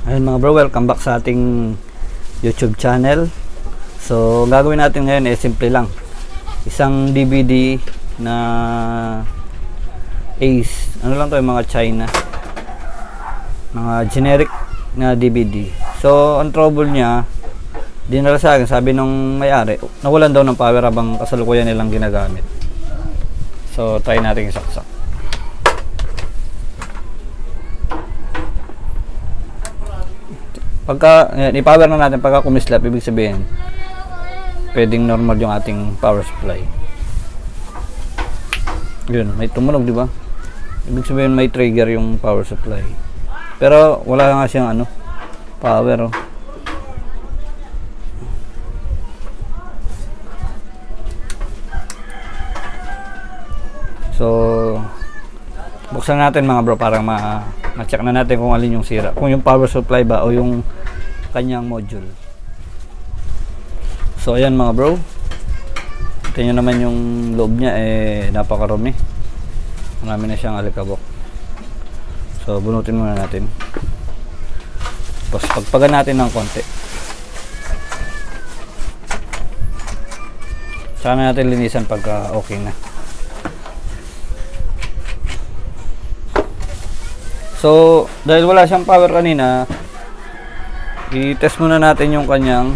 Ayun mga bro, welcome back sa ating YouTube channel. So, ang gagawin natin ngayon simple lang. Isang DVD na Ace. Ano lang to, yung mga China. Mga generic na DVD. So, ang trouble niya, dinala sa akin, sabi nung may-ari, nawalan daw ng power habang kasalukuyan nilang ginagamit. So, try natin isaksak. Pagka i-power na natin, pagka kumislap, ibig sabihin pwedeng normal yung ating power supply. Yun, may tumunog, di ba? Ibig sabihin may trigger yung power supply. Pero wala nga siyang power. So, buksan natin mga bro para ma-check na natin kung alin yung sira. Kung yung power supply ba o yung kanyang module. So ayan mga bro, ito nyo naman yung loob nya, napakarumi, marami na siyang alikabok. So bunutin muna natin, tapos pagpagan natin ng konti, saka natin linisan pagka okay na. So dahil wala siyang power kanina, i-test muna natin yung kanyang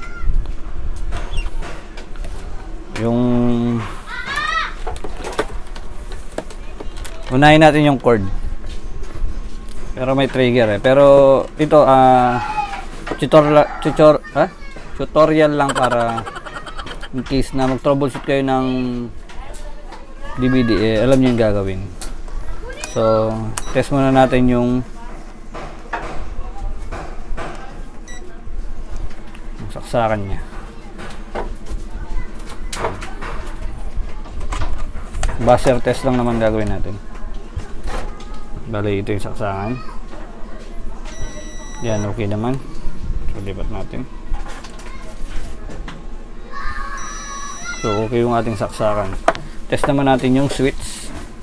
unahin natin yung cord. Pero may trigger pero ito tutorial lang para in case na mag-troubleshoot kayo ng DVD, alam niyo yung gagawin. So test muna natin yung saksakan niya. Buzzer test lang naman gagawin natin. Bali ito yung saksakan. Yan, okay naman. So lipat natin. So okay yung ating saksakan. Test naman natin yung switch.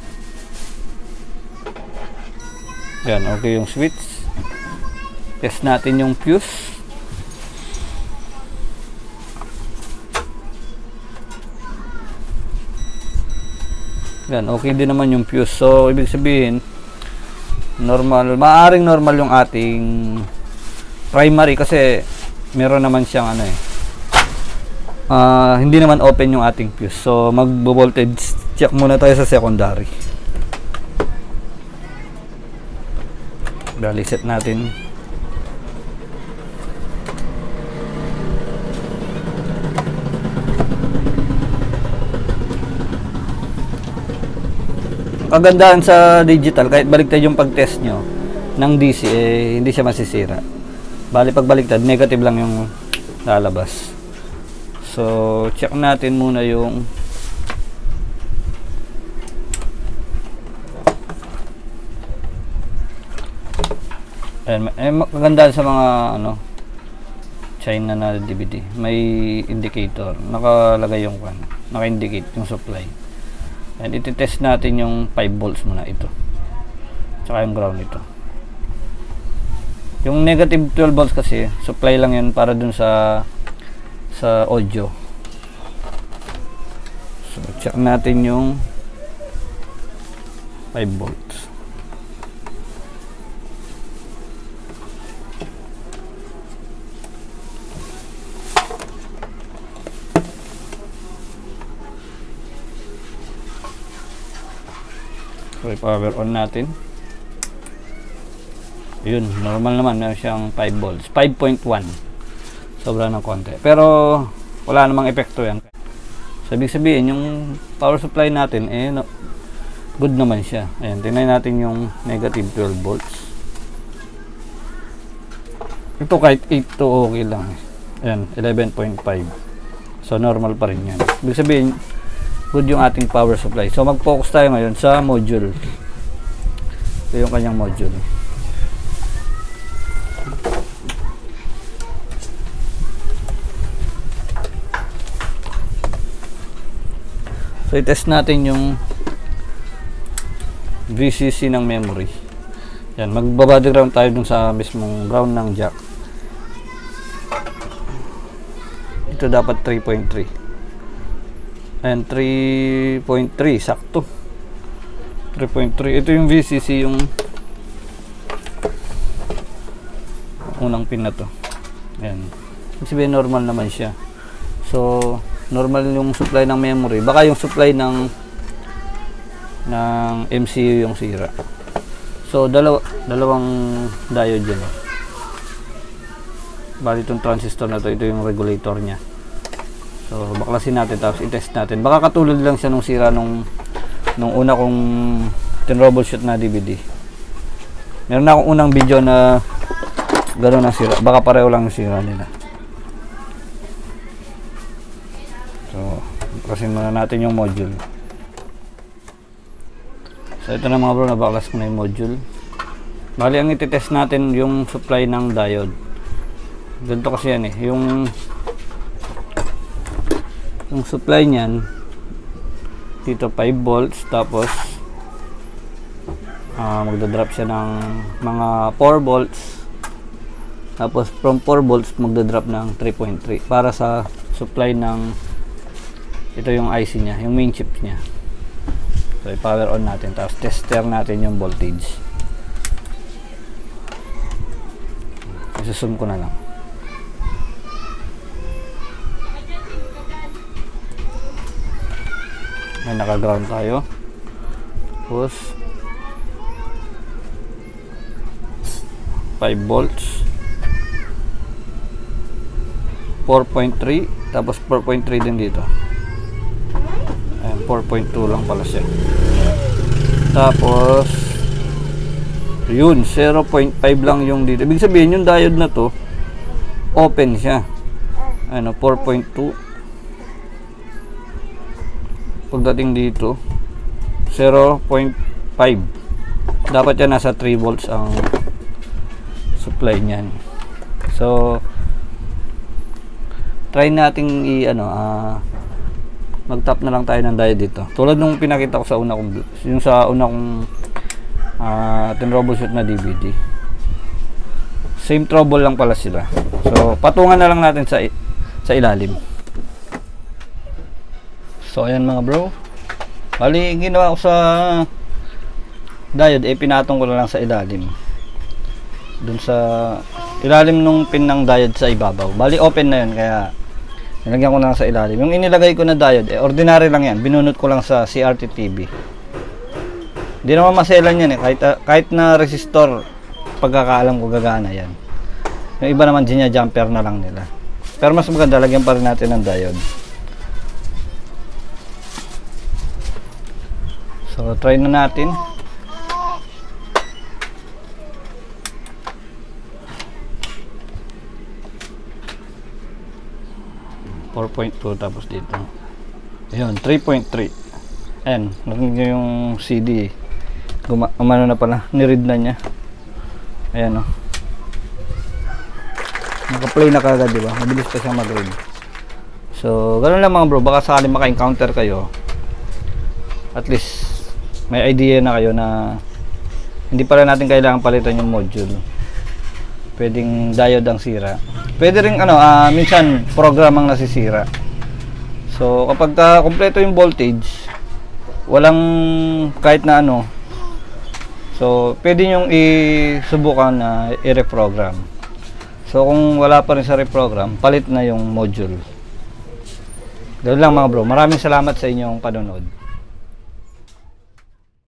Yan, okay yung switch. Test natin yung fuse. Yan, okay din naman yung fuse. So, ibig sabihin, maaaring normal yung ating primary kasi meron naman siyang hindi naman open yung ating fuse. So, mag-voltage check muna tayo sa secondary. Bali, set natin. Kagandahan sa digital, kahit baliktad yung pag-test nyo ng DC, hindi siya masisira. Bali pag baliktad, negative lang yung lalabas. So check natin muna yung kagandahan sa mga China na DVD, may indicator, nakalagay yung naka-indicate yung supply. And iti-test natin yung 5 volts muna ito. Tsaka yung ground ito. Yung negative 12 volts kasi, supply lang yan para dun sa audio. So, check natin yung 5 volts. So, i-power on natin. Yun, normal naman. Meron siyang 5 volts. 5.1. Sobra ng konti. Pero, wala namang epekto yan. So, ibig sabihin, yung power supply natin, good naman siya. Ayan, tingnan natin yung negative 12 volts. Ito kahit 8 to okay lang. Ayan, 11.5. So, normal pa rin yan. Ibig sabihin, good yung ating power supply. So mag-focus tayo ngayon sa module. Ito yung kanyang module. So i-test natin yung VCC ng memory. Yan, magbabody ground tayo dun sa mismong ground ng jack. Ito dapat 3.3. Ayan, 3.3, sakto. 3.3. Ito yung VCC, yung unang pin na to. Ayan. Kasi normal naman siya. So, normal yung supply ng memory. Baka yung supply ng MCU yung sira. So, dalawang diode yan. Bali itong transistor na to, ito yung regulator nya. So baklasin natin tapos i-test natin. Baka katulad lang siya nung sira nung una kong tin-troubleshoot na DVD. Meron na akong unang video na gano'n ang sira. Baka pareho lang yung sira nila. So baklasin muna natin yung module. So ito na mga bro, nabaklas ko na yung module. Bali ang iti-test natin yung supply ng diode. Ganito kasi yan eh, yung supply niyan dito 5 volts, tapos magdadrop siya ng mga 4 volts, tapos from 4 volts magdadrop ng 3.3 para sa supply ng ito yung IC nya, yung main chip nya. So i-power on natin, tapos tester natin yung voltage. Isusum ko na lang. May naka-ground tayo. Tapos 5 volts, 4.3, tapos 4.3 din dito. Ayan, 4.2 lang pala siya. Tapos yun, 0.5 lang yung dito. Ibig sabihin yung diode na to open siya. Ano, 4.2. Pagdating dito 0.5, dapat yan nasa 3 volts ang supply niyan. So try nating mag-tap na lang tayo ng diode dito. Tulad nung pinakita ko sa una kong tin-troubleshoot na DVD. Same trouble lang pala sila. So patungan na lang natin sa ilalim. So ayan mga bro, bali ginawa ko sa diode, pinatong ko na lang sa ilalim, dun sa ilalim nung pin ng diode sa ibabaw. Bali open na yun, kaya nilagyan ko na lang sa ilalim. Yung inilagay ko na diode, ordinary lang yan, binunot ko lang sa CRT TV. Hindi naman maselan yan kahit na resistor, pagkakaalam ko gagana yan. Yung iba naman jumper na lang nila, pero mas maganda lagyan pa rin natin ng diode. So try na natin. Tapos dito. Ayun, 3.3. Ayan, nakikita yung CD. Umano na pala, ni-read na niya. Ayan o. Naka-play na kagad, diba? Mabilis pa siyang mag-read. So, ganoon lang mga bro, baka sakali maka-encounter kayo, at least may idea na kayo na hindi pala natin kailangan palitan yung module. Pwedeng diode ang sira. Pwede rin minsan program ang nasisira. So kapag kompleto yung voltage, walang kahit na so pwede nyong isubukan na i-reprogram. So kung wala pa rin sa reprogram, palit na yung module. Ganun lang mga bro. Maraming salamat sa inyong panonood.